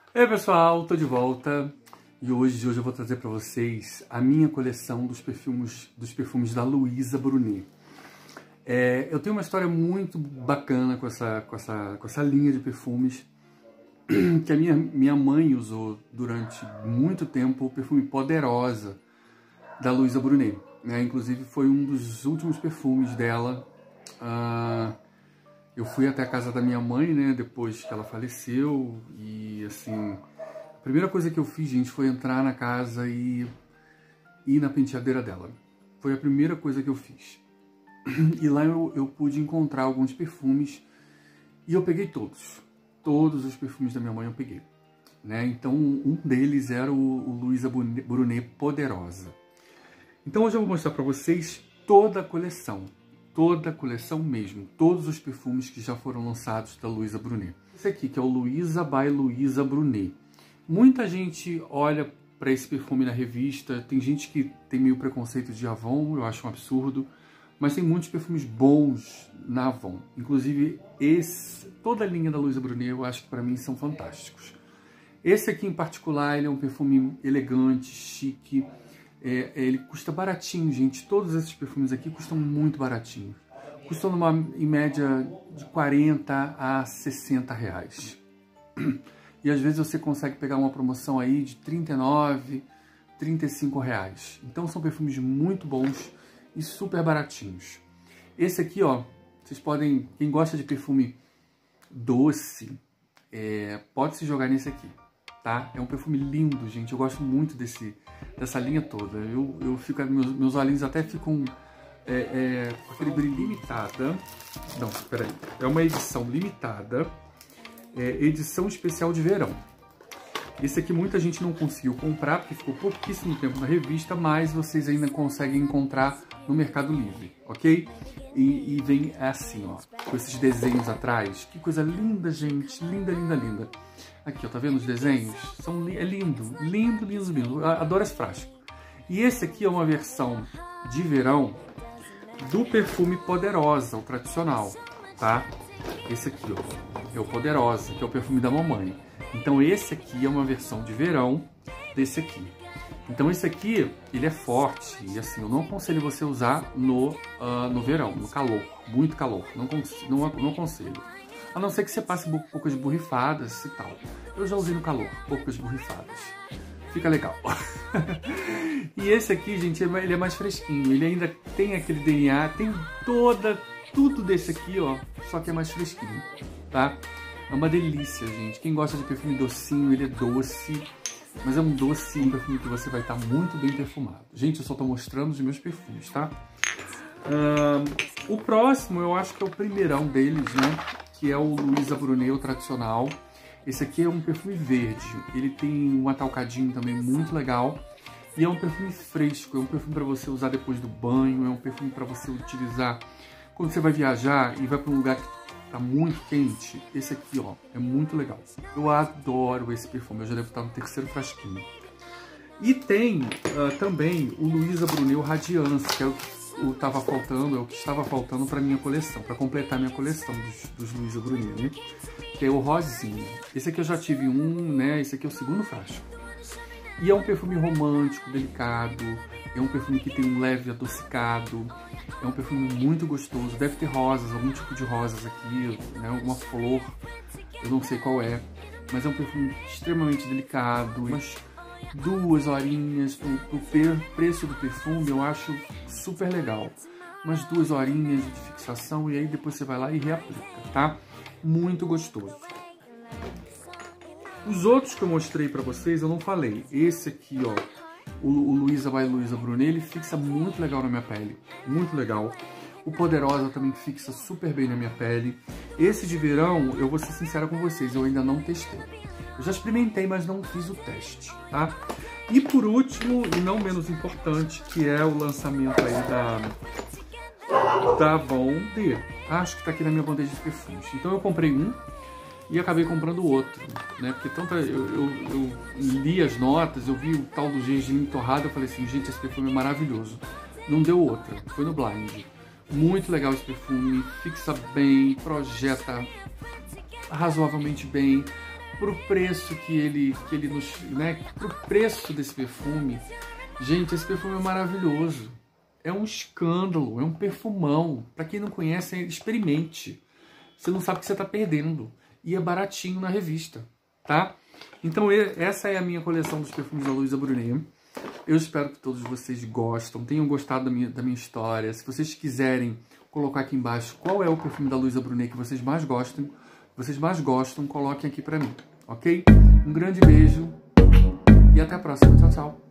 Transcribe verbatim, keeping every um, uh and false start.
E aí pessoal, tô de volta e hoje, hoje eu vou trazer para vocês a minha coleção dos perfumes, dos perfumes da Louisa Brunet. É, eu tenho uma história muito bacana com essa, com essa, com essa linha de perfumes que a minha, minha mãe usou durante muito tempo, o perfume Poderosa da Louisa Brunet. Né? Inclusive foi um dos últimos perfumes dela. Uh, eu fui até a casa da minha mãe, né, depois que ela faleceu, e assim, a primeira coisa que eu fiz, gente, foi entrar na casa e ir na penteadeira dela. Foi a primeira coisa que eu fiz. E lá eu, eu pude encontrar alguns perfumes e eu peguei todos. Todos os perfumes da minha mãe eu peguei. Né? Então um deles era o, o Louisa Brunet Poderosa. Então hoje eu vou mostrar para vocês toda a coleção. Toda a coleção mesmo. Todos os perfumes que já foram lançados da Louisa Brunet. Esse aqui que é o Louisa by Louisa Brunet. Muita gente olha para esse perfume na revista. Tem gente que tem meio preconceito de Avon, eu acho um absurdo. Mas tem muitos perfumes bons na Avon. Inclusive, esse, toda a linha da Louisa Brunet, eu acho que para mim são fantásticos. Esse aqui em particular, ele é um perfume elegante, chique. É, ele custa baratinho, gente. Todos esses perfumes aqui custam muito baratinho. Custam numa, em média de quarenta a sessenta reais. E às vezes você consegue pegar uma promoção aí de trinta e nove, trinta e cinco reais. Então são perfumes muito bons e super baratinhos. Esse aqui, ó, vocês podem, quem gosta de perfume doce, é, pode se jogar nesse aqui, tá? É um perfume lindo, gente. Eu gosto muito desse, dessa linha toda. Eu, eu fico, meus, meus olhinhos até ficam é, é, com aquele brilho limitada. Não, peraí. É uma edição limitada, é, edição especial de verão. Esse aqui muita gente não conseguiu comprar, porque ficou pouquíssimo tempo na revista, mas vocês ainda conseguem encontrar no Mercado Livre, ok? E, e vem assim, ó, com esses desenhos atrás. Que coisa linda, gente. Linda, linda, linda. Aqui, ó, tá vendo os desenhos? São, é lindo, lindo, lindo, lindo. Eu adoro esse frasco. E esse aqui é uma versão de verão do perfume Poderosa, o tradicional, tá? Esse aqui, ó, é o Poderosa, que é o perfume da mamãe. Então esse aqui é uma versão de verão desse aqui. Então esse aqui, ele é forte e assim, eu não aconselho você usar no, uh, no verão, no calor, muito calor, não, não, não aconselho. A não ser que você passe poucas borrifadas e tal. Eu já usei no calor, poucas borrifadas. Fica legal. E esse aqui, gente, ele é mais fresquinho, ele ainda tem aquele D N A, tem toda, tudo desse aqui, ó, só que é mais fresquinho, tá? É uma delícia, gente. Quem gosta de perfume docinho, ele é doce. Mas é um doce, um perfume que você vai estar muito bem perfumado. Gente, eu só estou mostrando os meus perfumes, tá? Uh, o próximo, eu acho que é o primeirão deles, né? Que é o Louisa Brunet, o tradicional. Esse aqui é um perfume verde. Ele tem um atalcadinho também muito legal. E é um perfume fresco. É um perfume para você usar depois do banho. É um perfume para você utilizar quando você vai viajar e vai para um lugar que tá muito quente. Esse aqui, ó, é muito legal. Eu adoro esse perfume. Eu já devo estar no terceiro frasquinho. E tem uh, também o Louisa Brunet o Radiance, que é o que o tava faltando, é o que estava faltando para minha coleção, para completar minha coleção dos, dos Louisa Brunet, né? Que é o rosinha. Esse aqui eu já tive um, né? Esse aqui é o segundo frasco. E é um perfume romântico, delicado. É um perfume que tem um leve adocicado. É um perfume muito gostoso. Deve ter rosas, algum tipo de rosas aqui, né? Alguma flor. Eu não sei qual é. Mas é um perfume extremamente delicado. Umas duas horinhas pro, pro preço do perfume, eu acho super legal. Umas duas horinhas de fixação e aí depois você vai lá e reaplica, tá? Muito gostoso. Os outros que eu mostrei pra vocês, eu não falei. Esse aqui, ó, o, o Louisa by Louisa Brunet, ele fixa muito legal na minha pele. Muito legal. O Poderosa também fixa super bem na minha pele. Esse de verão, eu vou ser sincera com vocês, eu ainda não testei. Eu já experimentei, mas não fiz o teste, tá? E por último, e não menos importante, que é o lançamento aí da, da Avon D. Acho que tá aqui na minha bandeja de perfumes. Então eu comprei um e acabei comprando o outro, né? Porque tanto eu, eu, eu li as notas, eu vi o tal do gengibre torrado, eu falei assim, gente, esse perfume é maravilhoso. Não deu outra, foi no blind. Muito legal esse perfume, fixa bem, projeta razoavelmente bem. pro preço que ele, que ele nos, né, pro preço desse perfume, gente, esse perfume é maravilhoso. É um escândalo, é um perfumão. Para quem não conhece, experimente. Você não sabe o que você está perdendo. E é baratinho na revista, tá? Então essa é a minha coleção dos perfumes da Luisa Brunet. Eu espero que todos vocês gostem, tenham gostado da minha, da minha história. Se vocês quiserem colocar aqui embaixo qual é o perfume da Luisa Brunet que vocês mais gostam, vocês mais gostam, coloquem aqui para mim, ok? Um grande beijo e até a próxima. Tchau, tchau.